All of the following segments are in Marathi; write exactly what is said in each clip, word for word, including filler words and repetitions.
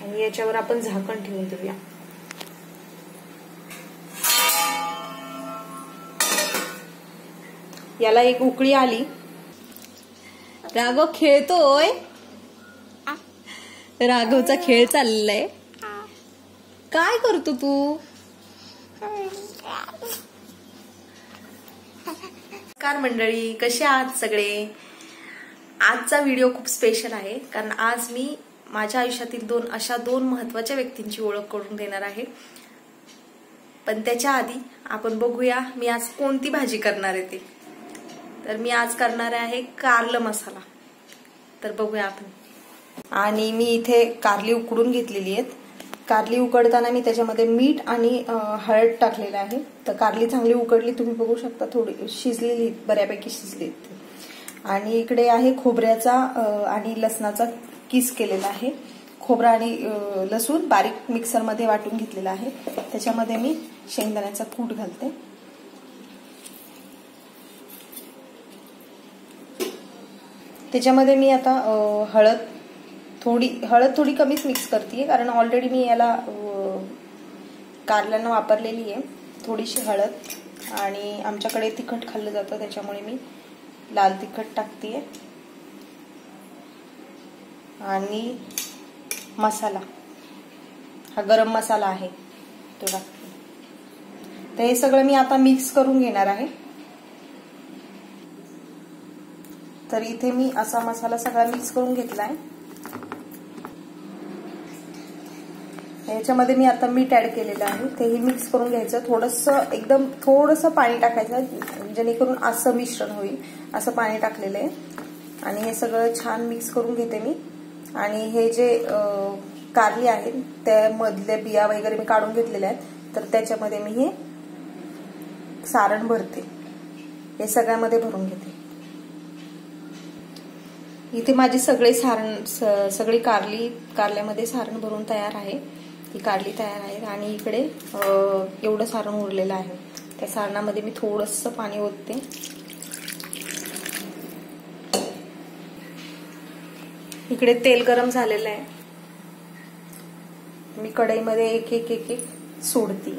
आणि याच्यावर आपण झाकण ठेवून देऊया. याला एक उकळी आली. राघव खेळतोय. राघवचा खेळ चाललाय. काय करतो तू? नमस्कार मंडळी, कसे आहात सगळे? आजचा व्हिडिओ खूप स्पेशल आहे कारण आज मी माझ्या आयुष्यातील दोन अशा दोन महत्वाच्या व्यक्तींची ओळख करून देणार आहे. पण त्याच्या आधी आपण बघूया मी आज कोणती भाजी करणार आहे ते. तर मी आज करणार आहे कारलं मसाला. तर बघूया आपण. आणि मी इथे कारली उकडून घेतलेली आहेत. कारली उकडताना मी त्याच्यामध्ये मीठ आणि हळद टाकलेलं आहे. तर कारली चांगली उकडली, तुम्ही बघू शकता थोडी शिजलेली, बऱ्यापैकी शिजली. आणि इकडे आहे खोबऱ्याचा आणि लसणाचा किस केलेला आहे. खोबरा आणि लसूण बारीक मिक्सरमध्ये वाटून घेतलेला आहे. त्याच्यामध्ये मी शेंगदाण्याचा कूट घालते. त्याच्यामध्ये मी आता हळद थोडी हळद थोडी कमीच मिक्स करते कारण ऑलरेडी मी याला कारल्यांना वापरलेली आहे. थोडीशी हळद आणि आमच्याकडे तिखट खाल्लं जातं त्याच्यामुळे मी लाल तिखट टाकते. आणि मसाला हा गरम मसाला आहे तो टाकते. तर हे सगळं मी आता मिक्स करून घेणार आहे. तर इथे मी असा मसाला सगळा मिक्स करून घेतलाय. याच्यामध्ये मी आता मीठ ऍड केलेलं आहे. तेही मिक्स करून घ्यायचं. थोडंसं एकदम थोडंसं पाणी टाकायचं जेणेकरून असं मिश्रण होईल असं पाणी टाकलेलं आहे. आणि हे सगळं छान मिक्स करून घेते मी. आणि हे जे कारली आहेत त्या मधल्या बिया वगैरे मी काढून घेतलेल्या आहेत. तर त्याच्यामध्ये मी हे सारण भरते. हे सगळ्यामध्ये भरून घेते. इथे माझी सगळे सारण सगळी कारली कारल्यामध्ये सारण भरून तयार आहे. ही कारली तयार आहे. आणि इकडे एवढं सारण उरलेलं आहे. त्या सारणामध्ये मी थोडंसं पाणी ओतते. इकडे तेल गरम झालेलं आहे. मी कढईमध्ये एक एक एक एक सोडते.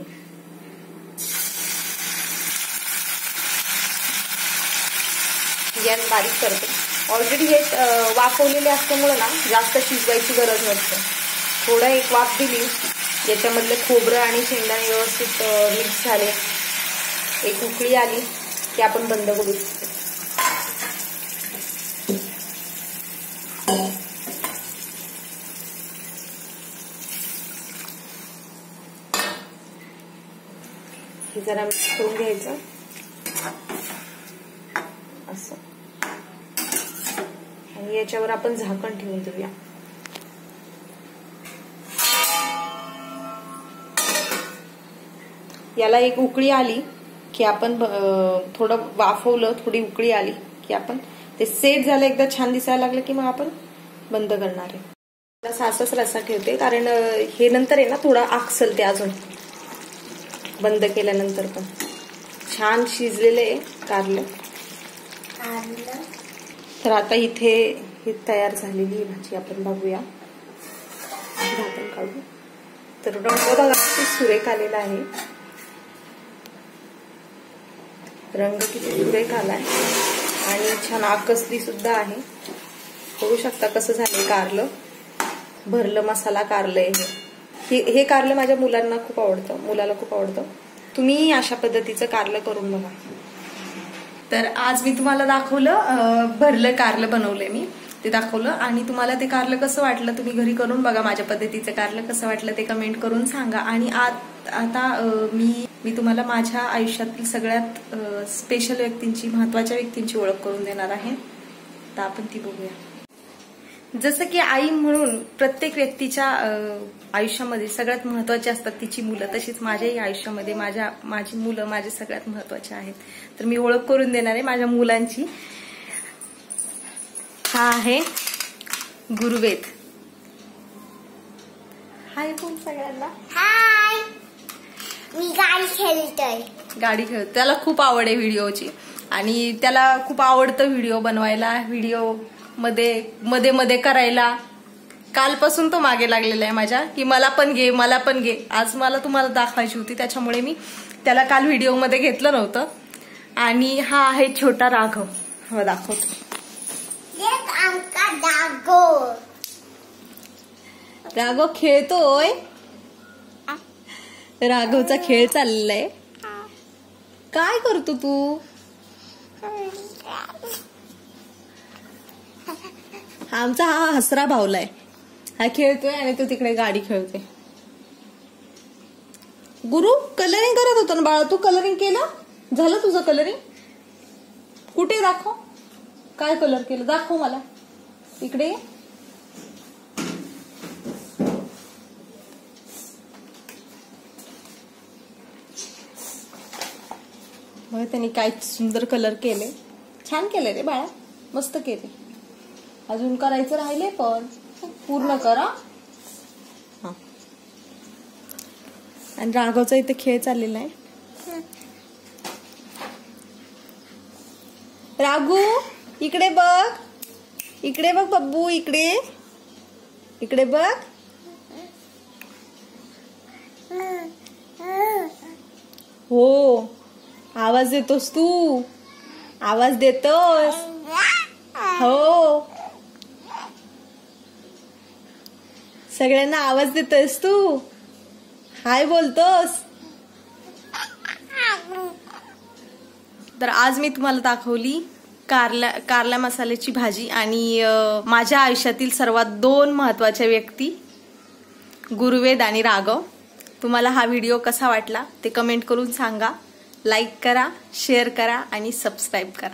गॅस बारीक करते. ऑलरेडी हे वाफवलेले असल्यामुळे ना जास्त शिजवायची गरज नसते. थोडं एक वाफ दिली, याच्यामधले खोबरं आणि शेंगदाणे व्यवस्थित मिक्स झाले, एक उकळी आली की आपण बंद करू शकतो. हे जरा मिक्स करून घ्यायचं असं. आणि याच्यावर आपण झाकण ठेवून देऊया. याला एक उकळी आली की आपण थोडं वाफवलं, थोडी उकळी आली की आपण ते सेट झालं, एकदा छान दिसायला लागलं की मग आपण बंद करणार आहे. सासच रस्सा ठेवते कारण हे नंतर आहे ना थोडा आकसल ते अजून बंद केल्यानंतर. पण छान शिजलेलं आहे कारलं. तर आता इथे ही तयार झालेली भाजी आपण बघूया. झाकण काढू. तर रंग बघा किती सुरेख आलेला आहे. रंग किती सुरेख आलाय आणि छान आकसली सुद्धा आहे. बघू शकता कसं झालंय कारलं. भरलं मसाला कारलं आहे. हे कारलं माझ्या मुलांना खूप आवडतं, मुलाला खूप आवडतं. तुम्ही अशा पद्धतीचं कारलं करून बघा. तर आज मी तुम्हाला दाखवलं भरलं कारलं बनवलंय मी, ते दाखवलं. आणि तुम्हाला ते कारलं कसं वाटलं तुम्ही घरी करून बघा. माझ्या पद्धतीचं कारलं कसं वाटलं ते कमेंट करून सांगा. आणि आता मी मी तुम्हाला माझ्या आयुष्यातील सगळ्यात स्पेशल व्यक्तींची, महत्वाच्या व्यक्तींची ओळख करून देणार आहे. तर आपण ती बघूया. जसं की आई म्हणून प्रत्येक व्यक्तीच्या आयुष्यामध्ये सगळ्यात महत्वाची असतात तिची मुलं, तशीच माझ्याही आयुष्यामध्ये माझ्या माझी मुलं माझे सगळ्यात महत्वाचे आहेत. तर मी ओळख करून देणार आहे माझ्या मुलांची. हा आहे गुरुवेद. हाय कोण सगळ्यांना. हाय. मी गाडी खेळतोय. गाडी खेळतो. त्याला खूप आवड आहे व्हिडिओची आणि त्याला खूप आवडतं व्हिडिओ बनवायला, व्हिडिओ मध्ये मध्ये मध्ये करायला. कालपासून तो मागे लागलेला आहे माझ्या की मला पण घे मला पण घे. आज मला तुम्हाला दाखवायची होती त्याच्यामुळे मी त्याला काल व्हिडिओमध्ये घेतलं नव्हतं. आणि हा आहे छोटा राघव. हा दाखवतो. राघव खेळतोय. राघवचा खेळ चाललाय. काय करतो तू? आमचा हा हसरा भावलाय. हा खेळतोय आणि तो तिकडे गाडी खेळतोय. गुरु कलरिंग करत होता ना बाळा. तू कलरिंग केलं? झालं तुझं कलरिंग? कुठे दाखव. काय कलर केलं दाखव मला. इकडे बघ त्यांनी काय सुंदर कलर केले. छान केले रे बाळा. मस्त केले. अजून करायचं राहिले पण पूर्ण करा. हा. आणि राघवचा इथे खेळ चाललेला आहे. राघू इकडे बघ. इकडे बघ बब्बू. इकडे इकडे बघ. हो आवाज देतोस तू. आवाज देतोस. हो सगळ्यांना आवाज देतोस तू. हाय बोलतोस. तर आज मी तुम्हाला दाखवली कारला कारला मसाल्याची भाजी. आणि माझ्या आयुष्यातील सर्वात दोन महत्वाच्या व्यक्ती गुरुवेद आणि राघव. तुम्हाला हा व्हिडिओ कसा वाटला ते कमेंट करून सांगा. लाईक करा, शेअर करा आणि सबस्क्राईब करा.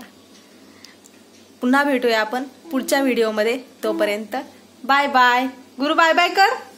पुन्हा भेटूया आपण पुढच्या व्हिडिओमध्ये. तोपर्यंत bye bye. Guru bye bye कर.